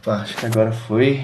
Opa, acho que agora foi.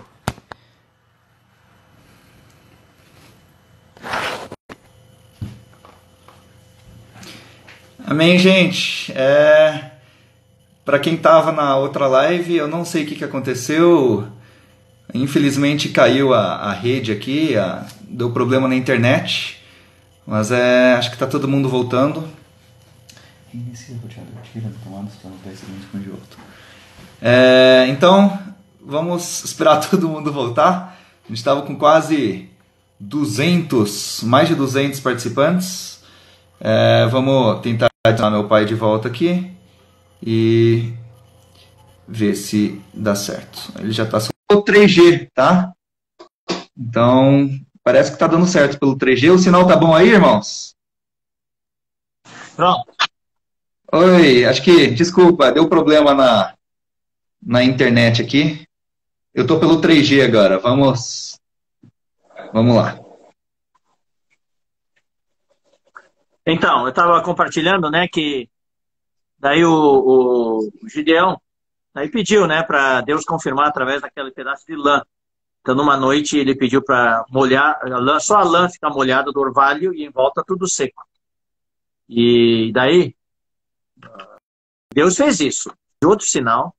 Amém, gente. Para quem tava na outra live, eu não sei o que aconteceu. Infelizmente caiu a rede aqui, deu problema na internet. Mas acho que tá todo mundo voltando. Inicia o roteador, tira do comando, está nos 10 segundos com o de outro. Então, vamos esperar todo mundo voltar. A gente estava com quase 200, mais de 200 participantes. Vamos tentar adicionar meu pai de volta aqui e ver se dá certo. Ele já está só pelo 3G, tá? Então, parece que está dando certo pelo 3G. O sinal tá bom aí, irmãos? Pronto. Oi, acho que, desculpa, deu problema na internet aqui. Eu tô pelo 3G agora. Vamos lá. Então, eu estava compartilhando, né, que daí o Gideão daí pediu, né, para Deus confirmar através daquele pedaço de lã. Então, numa noite, ele pediu para molhar a lã, só a lã ficar molhada do orvalho e em volta tudo seco. E daí, Deus fez isso. De outro sinal,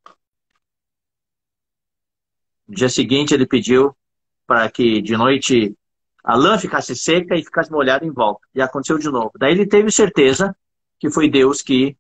no dia seguinte, ele pediu para que de noite a lã ficasse seca e ficasse molhada em volta. E aconteceu de novo. Daí ele teve certeza que foi Deus que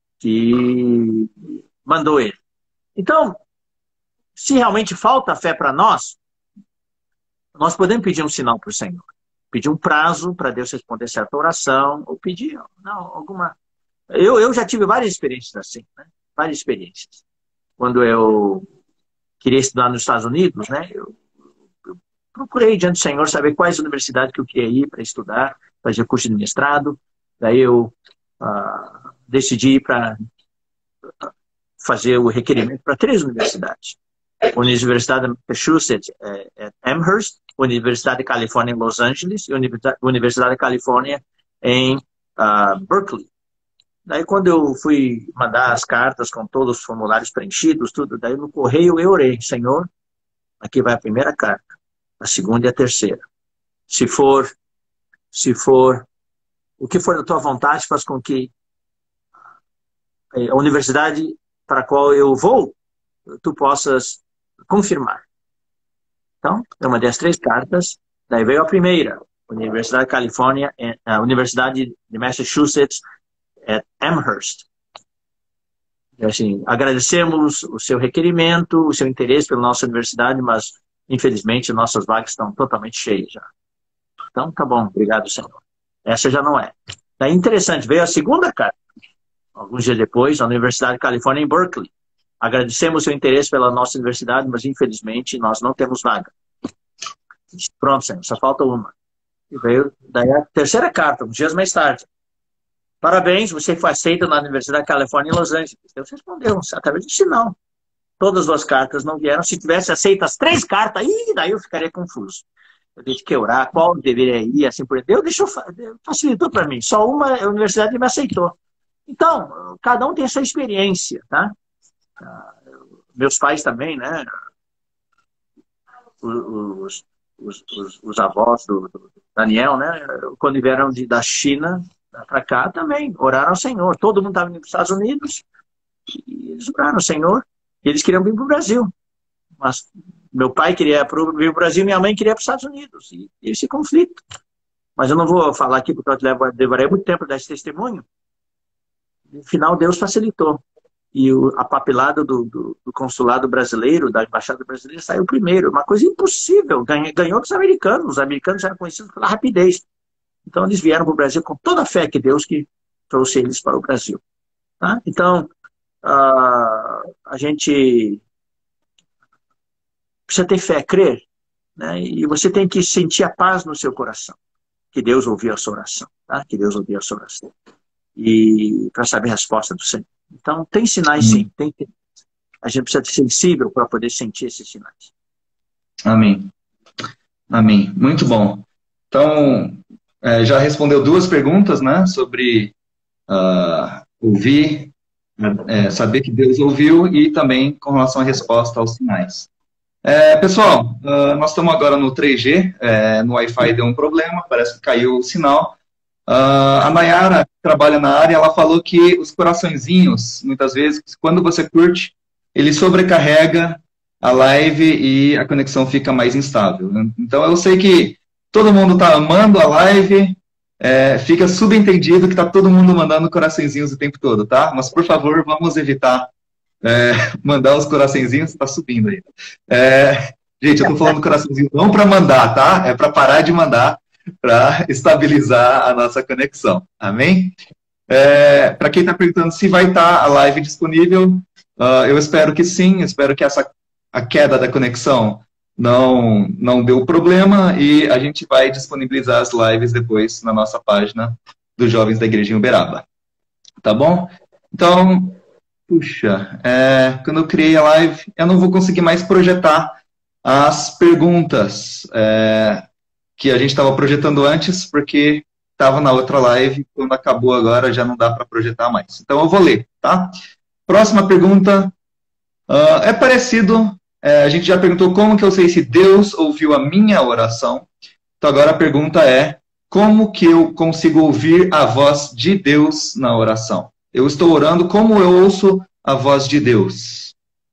mandou ele. Então, se realmente falta fé para nós podemos pedir um sinal para o Senhor. Pedir um prazo para Deus responder certa oração, ou pedir alguma... Eu já tive várias experiências assim, né? Várias experiências. Quando eu queria estudar nos Estados Unidos, né? Eu procurei diante do Senhor saber quais universidades que eu queria ir para estudar, fazer curso de mestrado. Daí eu decidi ir para fazer o requerimento para 3 universidades. Universidade de Massachusetts, Amherst, Universidade da Califórnia em Los Angeles e Universidade da Califórnia em Berkeley. Daí quando eu fui mandar as cartas com todos os formulários preenchidos, tudo, daí no correio eu orei, Senhor, aqui vai a primeira carta, a segunda e a terceira. Se for o que for da tua vontade, faz com que a universidade para a qual eu vou, tu possas confirmar. Então, eu mandei as 3 cartas, daí veio a primeira, Universidade da Califórnia, a Universidade de Massachusetts, Amherst. E, assim, agradecemos o seu requerimento, o seu interesse pela nossa universidade, mas, infelizmente, nossas vagas estão totalmente cheias já. Então, tá bom, obrigado, Senhor. Essa já não é. Daí, interessante, veio a segunda carta, alguns dias depois, a Universidade da Califórnia em Berkeley. Agradecemos o seu interesse pela nossa universidade, mas infelizmente nós não temos vaga. Pronto, Senhor, só falta uma. E veio daí a terceira carta, uns dias mais tarde. Parabéns, você foi aceito na Universidade da Califórnia em Los Angeles. Deus respondeu, através de sinal. Todas as 2 cartas não vieram. Se tivesse aceito as 3 cartas, daí eu ficaria confuso. Eu tive que orar, qual deveria ir, assim por Deus facilitou para mim. Só uma universidade me aceitou. Então, cada um tem a sua experiência, tá? Meus pais também, né? Os avós do Daniel, né? Quando vieram da China para cá também, oraram ao Senhor. Todo mundo estava indo para os Estados Unidos e eles oraram ao Senhor. Eles queriam vir para o Brasil. Mas meu pai queria vir para o Brasil, minha mãe queria para os Estados Unidos. E esse conflito. Mas eu não vou falar aqui porque eu levarei muito tempo desse testemunho. No final, Deus facilitou. E a papelada do consulado brasileiro, da embaixada brasileira, saiu primeiro. Uma coisa impossível. Ganhou dos americanos. Os americanos eram conhecidos pela rapidez. Então, eles vieram para o Brasil com toda a fé que Deus que trouxe eles para o Brasil. Tá? Então, a gente precisa ter fé, crer. Né? E você tem que sentir a paz no seu coração. Que Deus ouviu a sua oração. Tá? Que Deus ouviu a sua oração. E para saber a resposta do Senhor. Então, tem sinais sim. A gente precisa ser sensível para poder sentir esses sinais. Amém. Amém. Muito bom. Então, já respondeu 2 perguntas, né? Sobre ouvir saber que Deus ouviu e também com relação à resposta aos sinais. Pessoal, nós estamos agora no 3G, no Wi-Fi deu um problema, parece que caiu o sinal. A Nayara, que trabalha na área, ela falou que os coraçõezinhos, muitas vezes, quando você curte, ele sobrecarrega a live e a conexão fica mais instável. Então, eu sei que todo mundo está amando a live, fica subentendido que está todo mundo mandando coraçõezinhos o tempo todo, tá? Mas, por favor, vamos evitar mandar os coraçõezinhos, está subindo aí. Gente, eu estou falando coraçãozinho não para mandar, tá? É para parar de mandar, para estabilizar a nossa conexão. Amém? Para quem está perguntando se vai estar a live disponível, eu espero que sim, espero que a queda da conexão não deu problema e a gente vai disponibilizar as lives depois na nossa página dos Jovens da Igreja em Uberaba. Tá bom? Então, puxa, quando eu criei a live, eu não vou conseguir mais projetar as perguntas que a gente estava projetando antes, porque estava na outra live, quando acabou agora já não dá para projetar mais. Então eu vou ler, tá? Próxima pergunta é parecido, a gente já perguntou como que eu sei se Deus ouviu a minha oração. Então agora a pergunta é, como que eu consigo ouvir a voz de Deus na oração? Eu estou orando, como eu ouço a voz de Deus?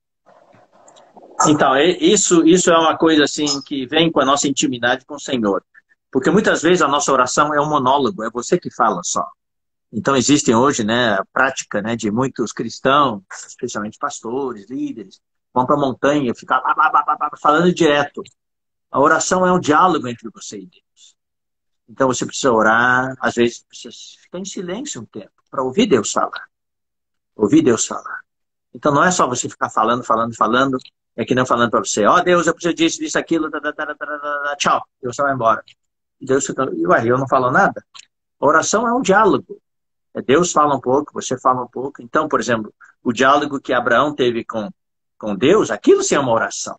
Então, isso é uma coisa assim que vem com a nossa intimidade com o Senhor. Porque muitas vezes a nossa oração é um monólogo, é você que fala só. Então existem hoje, né, a prática, né, de muitos cristãos, especialmente pastores, líderes, vão para a montanha e ficam falando direto. A oração é um diálogo entre você e Deus. Então você precisa orar, às vezes precisa ficar em silêncio um tempo, para ouvir Deus falar. Ouvir Deus falar. Então não é só você ficar falando, é que não falando para você, Deus, eu preciso disso, aquilo, tchau, Deus vai embora. E Deus fica, eu não falo nada. A oração é um diálogo. Deus fala um pouco, você fala um pouco. Então, por exemplo, o diálogo que Abraão teve com Deus, aquilo sim é uma oração.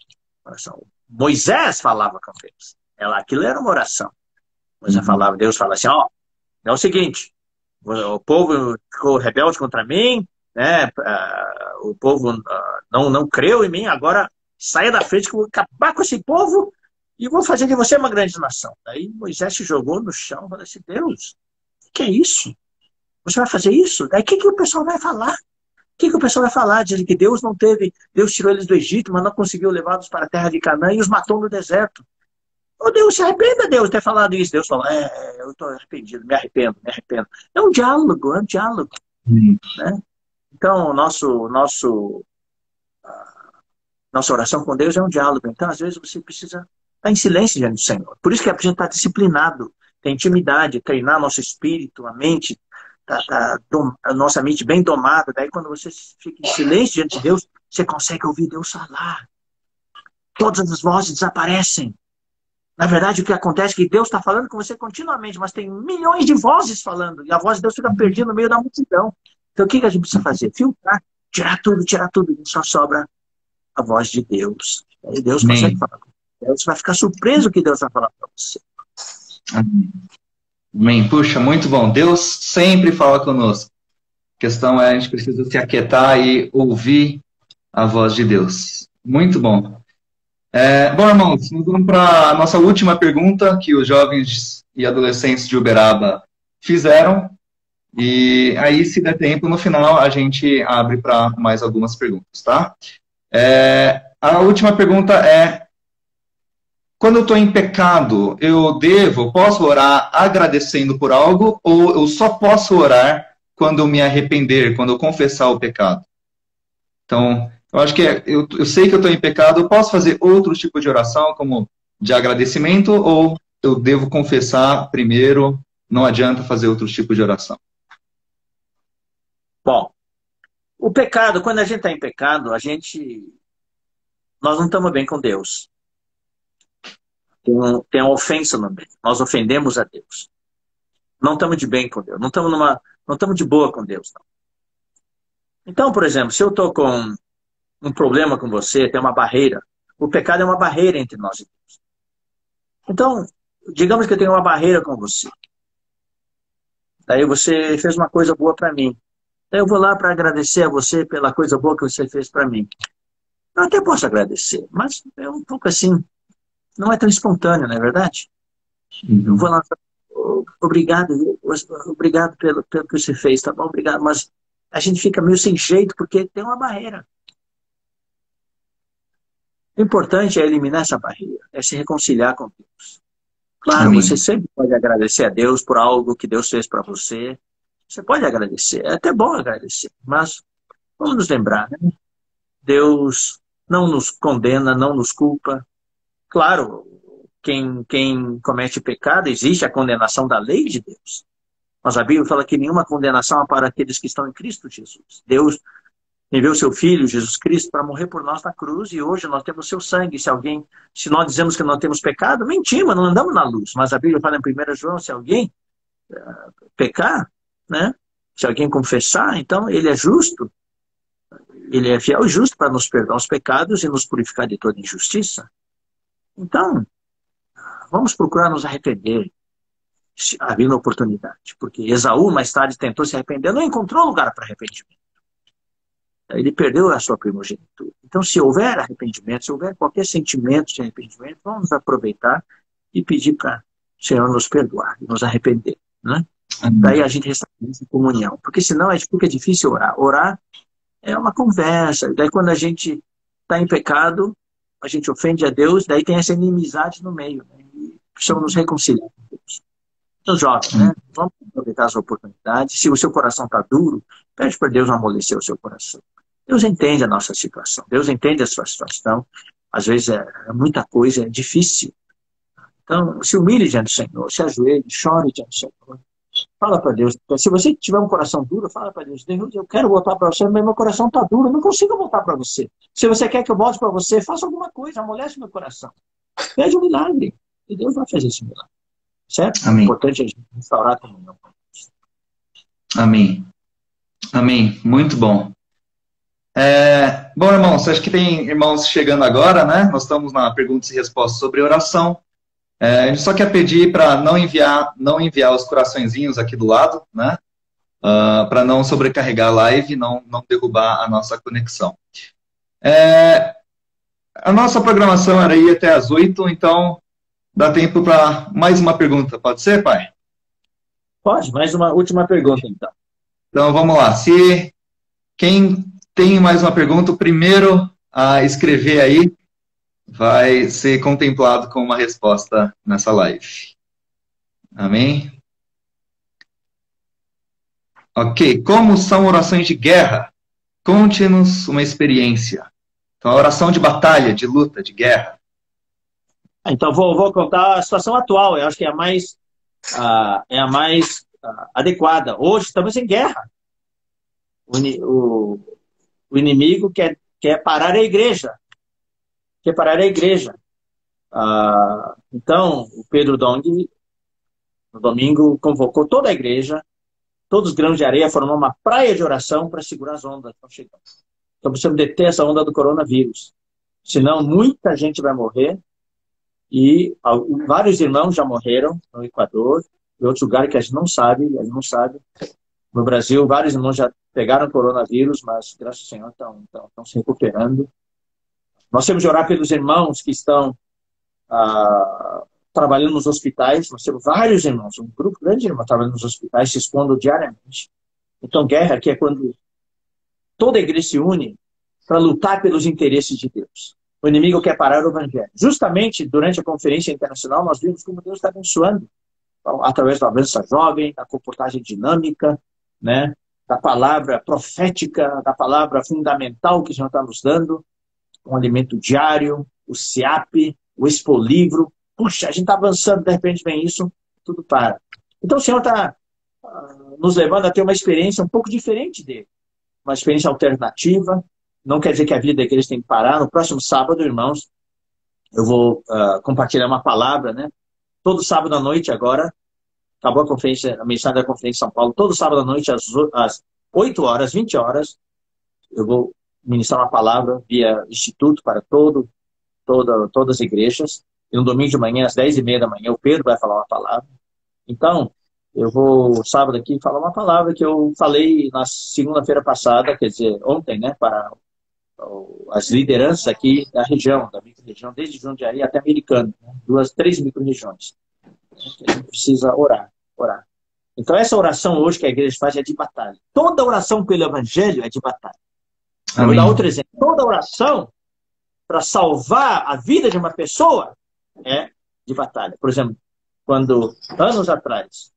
Moisés falava com Deus. Aquilo era uma oração. Moisés falava, Deus fala assim, é o seguinte, o povo ficou rebelde contra mim, né? O povo não creu em mim, agora saia da frente que eu vou acabar com esse povo e vou fazer de você uma grande nação. Daí Moisés se jogou no chão e falou assim, Deus, o que é isso? Você vai fazer isso? Daí o que o pessoal vai falar? O que o pessoal vai falar? Dizem que Deus não teve, Deus tirou eles do Egito, mas não conseguiu levá-los para a terra de Canaã e os matou no deserto. Deus, se arrependa, Deus, ter falado isso. Deus falou, eu estou arrependido, me arrependo. É um diálogo, né? Então, nossa oração com Deus é um diálogo. Então, às vezes, você precisa estar em silêncio diante do Senhor. Por isso que a gente está disciplinado, tem intimidade, treinar nosso espírito, a mente, a nossa mente bem domada. Daí, quando você fica em silêncio diante de Deus, você consegue ouvir Deus falar. Todas as vozes desaparecem. Na verdade, o que acontece é que Deus está falando com você continuamente, mas tem milhões de vozes falando, e a voz de Deus fica perdida no meio da multidão. Então, o que a gente precisa fazer? Filtrar, tirar tudo, e só sobra a voz de Deus. Aí Deus consegue falar com você. Você vai ficar surpreso que Deus vai falar para você. Amém. Puxa, muito bom. Deus sempre fala conosco. A questão é a gente precisa se aquietar e ouvir a voz de Deus. Muito bom. Bom, irmãos, vamos para a nossa última pergunta que os jovens e adolescentes de Uberaba fizeram. E aí, se der tempo, no final a gente abre para mais algumas perguntas, tá? A última pergunta é: quando eu estou em pecado, posso orar agradecendo por algo, ou eu só posso orar quando eu me arrepender, quando eu confessar o pecado? Então, eu acho que eu sei que eu estou em pecado, eu posso fazer outro tipo de oração, como de agradecimento, ou eu devo confessar primeiro, não adianta fazer outro tipo de oração? Bom, o pecado, quando a gente está em pecado, nós não estamos bem com Deus. Tem uma ofensa no meio. Nós ofendemos a Deus. Não estamos de bem com Deus. Não estamos de boa com Deus. Não. Então, por exemplo, se eu estou com um problema com você, tem uma barreira. O pecado é uma barreira entre nós e Deus. Então, digamos que eu tenho uma barreira com você. Daí você fez uma coisa boa para mim. Eu vou lá para agradecer a você pela coisa boa que você fez para mim. Eu até posso agradecer, mas é um pouco assim, não é tão espontâneo, não é verdade? Eu vou lá, obrigado, obrigado pelo que você fez, tá bom? Obrigado, mas a gente fica meio sem jeito porque tem uma barreira. O importante é eliminar essa barreira, é se reconciliar com Deus. Claro, Amém. você sempre pode agradecer a Deus por algo que Deus fez para você. Você pode agradecer, é até bom agradecer, mas vamos nos lembrar, né? Deus não nos condena, não nos culpa. Claro, quem comete pecado, existe a condenação da lei de Deus. Mas a Bíblia fala que nenhuma condenação há para aqueles que estão em Cristo Jesus. Deus enviou seu Filho, Jesus Cristo, para morrer por nós na cruz, e hoje nós temos seu sangue. Se nós dizemos que não temos pecado, mentimos, não andamos na luz. Mas a Bíblia fala em 1 João, se alguém pecar, né? Se alguém confessar, então ele é justo, ele é fiel e justo para nos perdoar os pecados e nos purificar de toda injustiça. Então, vamos procurar nos arrepender, havendo oportunidade. Porque Esaú, mais tarde, tentou se arrepender, não encontrou lugar para arrependimento. Ele perdeu a sua primogenitura. Então, se houver arrependimento, se houver qualquer sentimento de arrependimento, vamos aproveitar e pedir para o Senhor nos perdoar e nos arrepender, né? Daí a gente restabelece a comunhão. Porque senão fica difícil orar. Orar é uma conversa. Daí quando a gente está em pecado, a gente ofende a Deus, daí tem essa inimizade no meio, né? E precisamos nos reconciliar com Deus. Então, jovens, né? Vamos aproveitar as oportunidades. Se o seu coração está duro, pede para Deus amolecer o seu coração. Deus entende a nossa situação. Deus entende a sua situação. Às vezes é muita coisa, é difícil. Então, se humilhe diante do Senhor, se ajoelhe, chore diante do Senhor. Fala para Deus. Se você tiver um coração duro, fala para Deus. Deus, eu quero voltar para você, mas meu coração está duro. Eu não consigo voltar para você. Se você quer que eu volte para você, faça alguma coisa, amolece meu coração. Pede um milagre. E Deus vai fazer esse milagre. Certo? Amém. É importante a gente restaurar a comunhão com Deus. Amém. Amém. Muito bom. Bom, irmãos, acho que tem irmãos chegando agora, né? Nós estamos na perguntas e respostas sobre oração. A gente só quer pedir para não enviar os coraçõezinhos aqui do lado, né? Para não sobrecarregar a live, não derrubar a nossa conexão. A nossa programação era ir até às 8, então dá tempo para mais uma pergunta. Pode ser, pai? Pode, mais uma última pergunta, então. Então, vamos lá. Se quem tem mais uma pergunta, o primeiro a escrever aí vai ser contemplado com uma resposta nessa live. Amém? Ok. Como são orações de guerra? Conte-nos uma experiência. Então, a oração de batalha, de luta, de guerra. Então, vou contar a situação atual. Eu acho que é a mais adequada. Hoje estamos em guerra. O inimigo quer parar a igreja. Quer parar a igreja. Então, o Pedro Dong, no domingo, convocou toda a igreja, todos os grãos de areia formando uma praia de oração para segurar as ondas que estão chegando. Então, precisamos deter essa onda do coronavírus. Senão, muita gente vai morrer. E vários irmãos já morreram no Equador, em outros lugares que a gente não sabe. No Brasil, vários irmãos já pegaram coronavírus, mas, graças ao Senhor, estão se recuperando. Nós temos de orar pelos irmãos que estão trabalhando nos hospitais. Nós temos vários irmãos, um grupo grande de irmãos trabalhando nos hospitais, se expondo diariamente. Então, guerra aqui é quando toda a igreja se une para lutar pelos interesses de Deus. O inimigo quer parar o evangelho. Justamente durante a conferência internacional, nós vimos como Deus está abençoando, através da avança jovem, da comportagem dinâmica, né, da palavra profética, da palavra fundamental que o Senhor está nos dando, um alimento diário, o SEAP, o Expolivro. Puxa, a gente está avançando, de repente vem isso, tudo para. Então o Senhor está nos levando a ter uma experiência um pouco diferente dele. Uma experiência alternativa. Não quer dizer que a vida da igreja tem que parar. No próximo sábado, irmãos, eu vou compartilhar uma palavra, né? Todo sábado à noite agora, acabou a mensagem da Conferência de São Paulo, todo sábado à noite, às 8 horas, 20 horas, eu vou ministrar uma palavra via Instituto para todas as igrejas. E no domingo de manhã, às 10h30 da manhã, o Pedro vai falar uma palavra. Então, eu vou, sábado aqui, falar uma palavra que eu falei na segunda-feira passada, quer dizer, ontem, né, para as lideranças aqui da região, da micro-região, desde Jundiaí até Americana, né, 3 micro-regiões. A gente precisa orar, orar. Então, essa oração hoje que a igreja faz é de batalha. Toda oração pelo evangelho é de batalha. Eu vou dar outro exemplo. Toda oração para salvar a vida de uma pessoa é de batalha. Por exemplo, quando, anos atrás,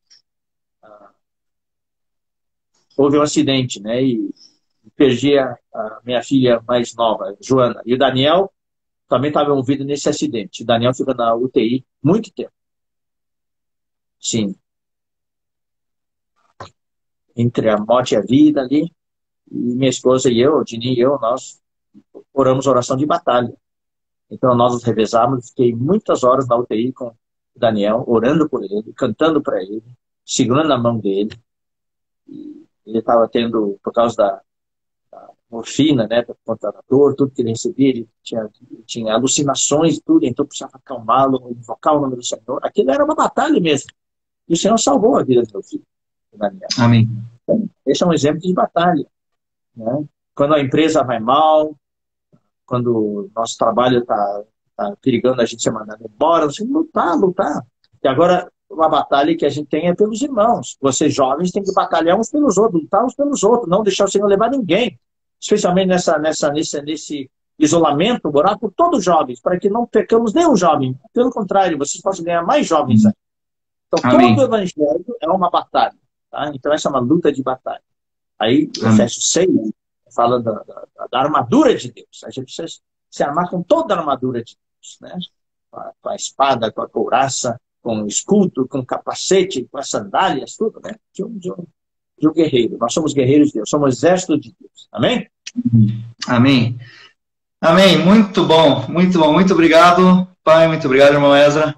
houve um acidente, né, e perdi a minha filha mais nova, Joana, e o Daniel também estava envolvido nesse acidente. O Daniel ficou na UTI muito tempo. Sim. Entre a morte e a vida ali, e minha esposa e eu, o Dini e eu, nós oramos oração de batalha. Então nós nos revezávamos, fiquei muitas horas na UTI com o Daniel, orando por ele, cantando para ele, segurando a mão dele. E ele estava tendo, por causa da morfina, né, por conta da dor, tudo que ele recebia, ele tinha alucinações e tudo, então precisava acalmá-lo, invocar o nome do Senhor. Aquilo era uma batalha mesmo. E o Senhor salvou a vida do meu filho, Daniel. Amém. Então, esse é um exemplo de batalha. Né? Quando a empresa vai mal, quando o nosso trabalho está perigando a gente ser mandado embora, você tem que lutar. E agora, uma batalha que a gente tem é pelos irmãos. Vocês jovens têm que batalhar uns pelos outros, lutar uns pelos outros, não deixar o Senhor levar ninguém. Especialmente nesse isolamento, orar por todos os jovens, para que não percamos nenhum jovem. Pelo contrário, vocês possam ganhar mais jovens aí. Então, Amém. todo o evangelho é uma batalha. Tá? Então, essa é uma luta de batalha. Aí, Efésios 6 fala da armadura de Deus. A gente precisa se armar com toda a armadura de Deus. Né? Com a espada, com a couraça, com o escudo, com o capacete, com as sandálias, tudo. Né? De um guerreiro. Nós somos guerreiros de Deus, somos exército de Deus. Amém? Amém. Amém. Muito bom, muito bom. Muito obrigado, pai. Muito obrigado, irmão Ezra,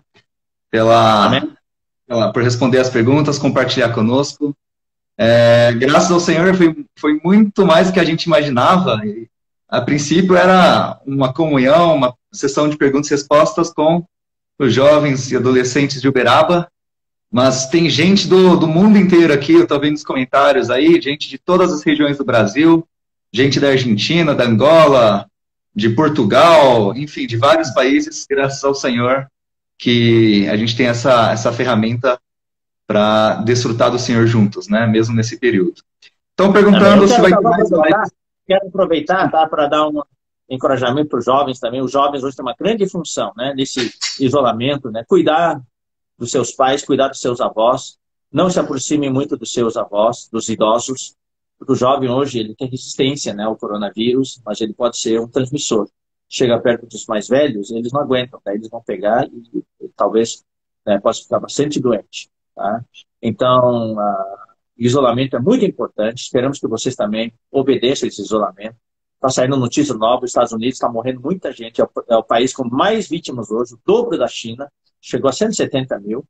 por responder as perguntas, compartilhar conosco. Graças ao Senhor, foi muito mais do que a gente imaginava. A princípio era uma comunhão, uma sessão de perguntas e respostas com os jovens e adolescentes de Uberaba, mas tem gente do mundo inteiro aqui, eu estou vendo os comentários aí, gente de todas as regiões do Brasil, gente da Argentina, da Angola, de Portugal, enfim, de vários países, graças ao Senhor, que a gente tem essa ferramenta para desfrutar do Senhor juntos, né? Mesmo nesse período. Então, perguntando se vai ter mais lives. Quero aproveitar, tá, para dar um encorajamento para os jovens também. Os jovens hoje têm uma grande função, né? Nesse isolamento, né? Cuidar dos seus pais, cuidar dos seus avós. Não se aproximem muito dos seus avós, dos idosos, porque o jovem hoje ele tem resistência, né, ao coronavírus, mas ele pode ser um transmissor. Chega perto dos mais velhos, eles não aguentam, tá? Eles vão pegar e talvez possa ficar bastante doente. Tá? Então, isolamento é muito importante. Esperamos que vocês também obedeçam esse isolamento. Está saindo notícia nova, os Estados Unidos está morrendo muita gente. É o país com mais vítimas hoje, o dobro da China. Chegou a 170 mil.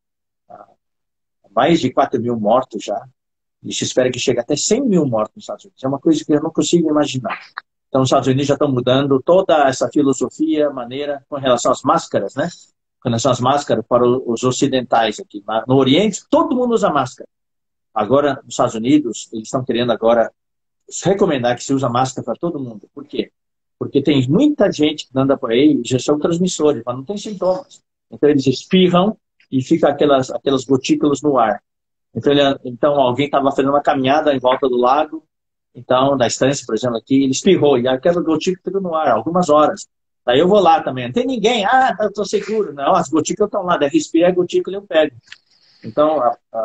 Mais de 4 mil mortos já. E se espera que chegue até 100 mil mortos nos Estados Unidos. É uma coisa que eu não consigo imaginar. Então, os Estados Unidos já estão mudando toda essa filosofia, maneira, com relação às máscaras, né? Com relação às máscaras para os ocidentais aqui. No Oriente, todo mundo usa máscara. Agora, nos Estados Unidos, eles estão querendo agora recomendar que se usa máscara para todo mundo. Por quê? Porque tem muita gente que anda por aí e já são transmissores, mas não tem sintomas. Então, eles espirram e fica aquelas gotículas no ar. Então alguém estava fazendo uma caminhada em volta do lago, então, da estância, por exemplo, aqui, ele espirrou, e aquela gotícula ficou no ar, algumas horas. Daí eu vou lá também, não tem ninguém, eu estou seguro. Não, as gotículas estão lá, daí respira a gotícula e eu pego. Então,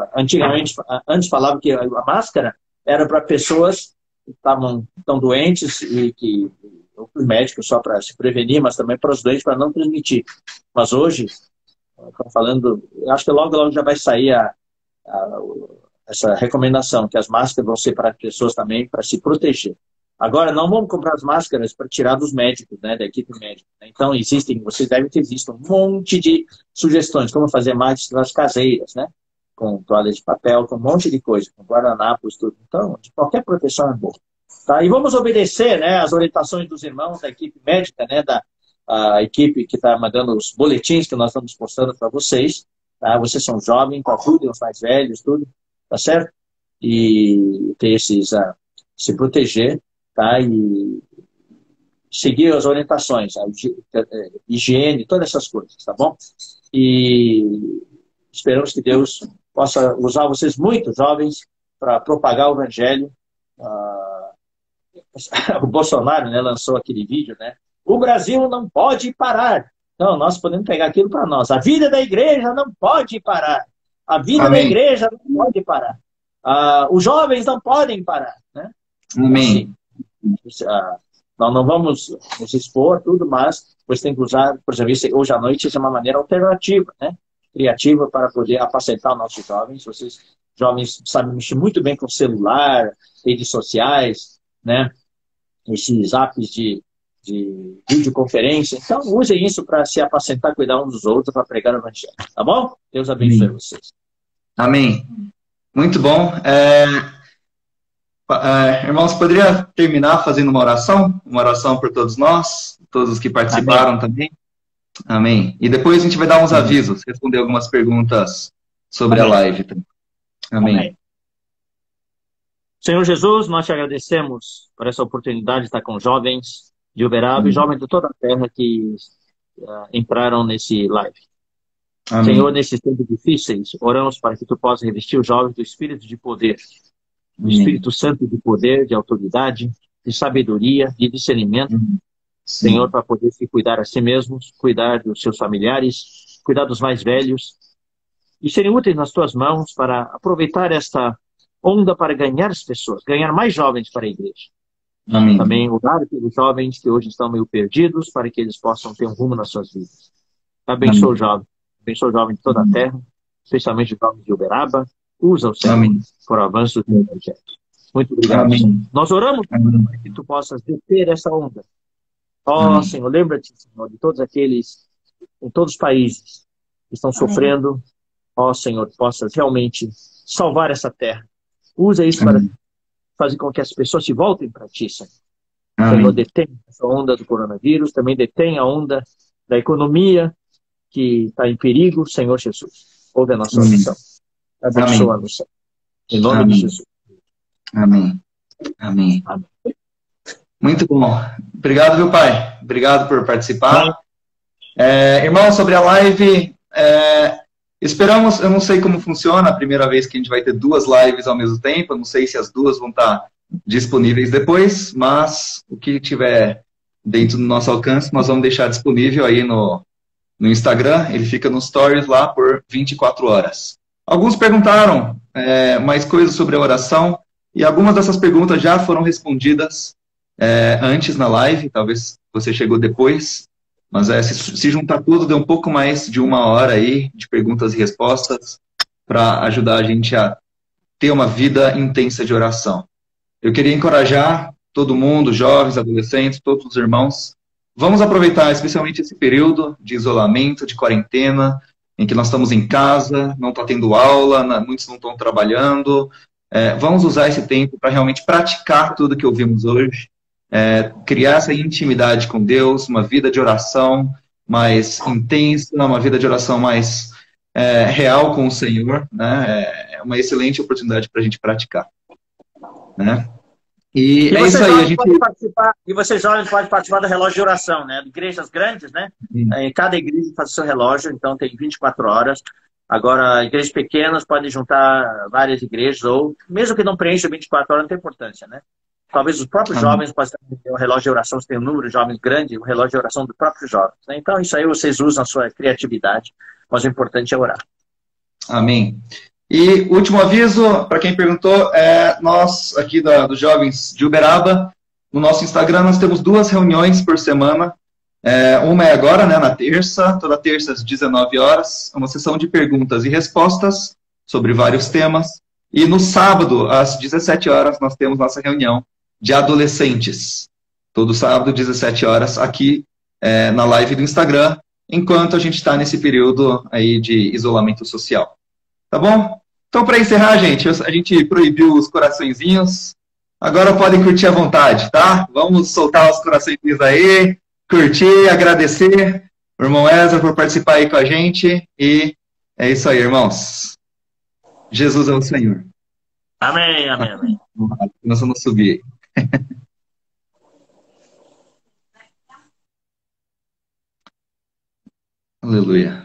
antes falava que a máscara era para pessoas que estavam tão doentes e que os médicos só para se prevenir, mas também para os doentes para não transmitir. Mas hoje, estou falando, eu acho que logo já vai sair essa recomendação, que as máscaras vão ser para pessoas também para se proteger. Agora, não vamos comprar as máscaras para tirar dos médicos, né, da equipe médica. Então, vocês devem ter visto um monte de sugestões, como fazer máscaras caseiras, né, com toalha de papel, com um monte de coisa, com guardanapos, tudo. Então, de qualquer proteção é boa. Tá? E vamos obedecer, né, as orientações dos irmãos da equipe médica, né, a equipe que está mandando os boletins que nós estamos postando para vocês. tá? Vocês são jovens, tá tudo, os mais velhos, tudo, tá certo? E ter se proteger, tá? E seguir as orientações, a higiene, todas essas coisas, tá bom? E esperamos que Deus possa usar vocês muito, jovens, para propagar o evangelho. O Bolsonaro, né, lançou aquele vídeo, né? O Brasil não pode parar. Não, nós podemos pegar aquilo para nós. A vida da igreja não pode parar. A vida da igreja não pode parar. Os jovens não podem parar, né? Amém. Assim, nós não vamos nos expor tudo, mas você tem que usar, por exemplo, hoje à noite isso é uma maneira alternativa, né? Criativa para poder apacentar nossos jovens. Vocês, jovens, sabem mexer muito bem com celular, redes sociais, né? Esses apps de videoconferência. Então, usem isso para se apacentar, cuidar uns dos outros, para pregar o evangelho. Tá bom? Deus abençoe vocês. Amém. Muito bom. Irmãos, poderia terminar fazendo uma oração? Uma oração por todos nós, todos os que participaram. Amém. Também. Amém. E depois a gente vai dar uns avisos, responder algumas perguntas sobre a live. Amém. Amém. Senhor Jesus, nós te agradecemos por essa oportunidade de estar com jovens de Uberaba e jovens de toda a terra que entraram nesse live. Amém. Senhor, nesses tempos difíceis, oramos para que tu possa revestir os jovens do espírito de poder, do Espírito Santo de poder, de autoridade, de sabedoria, de discernimento. Senhor, para poder se cuidar a si mesmos, cuidar dos seus familiares, cuidar dos mais velhos e serem úteis nas tuas mãos para aproveitar esta onda para ganhar as pessoas, ganhar mais jovens para a igreja. Amém. Também orar pelos jovens que hoje estão meio perdidos, para que eles possam ter um rumo nas suas vidas. Abençoa o jovem de toda a terra, especialmente os jovens de Uberaba. Usa o Senhor para o avanço do evangelho. Muito obrigado. Amém. Nós oramos para que tu possas deter essa onda. Senhor, lembra-te, Senhor, de todos aqueles, em todos os países que estão sofrendo. Senhor, possas realmente salvar essa terra. Usa isso para fazer com que as pessoas se voltem para ti, Senhor. Senhor, detém essa onda do coronavírus, também detém a onda da economia que está em perigo, Senhor Jesus. Ouve a nossa oração. Abençoa-nos, Senhor. Em nome de Jesus. Amém. Amém. Amém. Muito bom. Obrigado, meu pai. Obrigado por participar. Irmão, sobre a live, esperamos, eu não sei como funciona, a primeira vez que a gente vai ter 2 lives ao mesmo tempo, eu não sei se as 2 vão estar disponíveis depois, mas o que tiver dentro do nosso alcance, nós vamos deixar disponível aí no Instagram, ele fica nos stories lá por 24 horas. Alguns perguntaram mais coisas sobre a oração, e algumas dessas perguntas já foram respondidas antes na live, talvez você chegou depois, mas se juntar tudo, deu um pouco mais de 1 hora aí de perguntas e respostas para ajudar a gente a ter uma vida intensa de oração. Eu queria encorajar todo mundo, jovens, adolescentes, todos os irmãos, vamos aproveitar especialmente esse período de isolamento, de quarentena, em que nós estamos em casa, não está tendo aula, muitos não estão trabalhando. Vamos usar esse tempo para realmente praticar tudo que ouvimos hoje, criar essa intimidade com Deus, uma vida de oração mais intensa, uma vida de oração mais real com o Senhor, né? É uma excelente oportunidade para a gente praticar, né? E é isso aí, a gente... E você, jovens, pode participar do relógio de oração, né? Igrejas grandes, né? Cada igreja faz o seu relógio, então tem 24 horas. Agora, igrejas pequenas podem juntar várias igrejas, ou mesmo que não preencha 24 horas, não tem importância, né? Talvez os próprios jovens possam ter um relógio de oração, se tem um número de jovens grande, um relógio de oração dos próprios jovens, né? Então, isso aí vocês usam a sua criatividade, mas o importante é orar. Amém. E último aviso, para quem perguntou, nós aqui dos Jovens de Uberaba, no nosso Instagram nós temos 2 reuniões por semana. Uma é agora, né, na terça, toda terça às 19 horas, uma sessão de perguntas e respostas sobre vários temas. E no sábado, às 17 horas, nós temos nossa reunião de adolescentes. Todo sábado, 17 horas, aqui na live do Instagram, enquanto a gente está nesse período aí de isolamento social. Tá bom? Então, para encerrar, a gente proibiu os coraçõezinhos. Agora podem curtir à vontade, tá? Vamos soltar os coraçõezinhos aí, curtir, agradecer o irmão Ezra por participar aí com a gente e É isso aí, irmãos. Jesus é o Senhor. Amém, amém, amém. Nós vamos subir. Aleluia.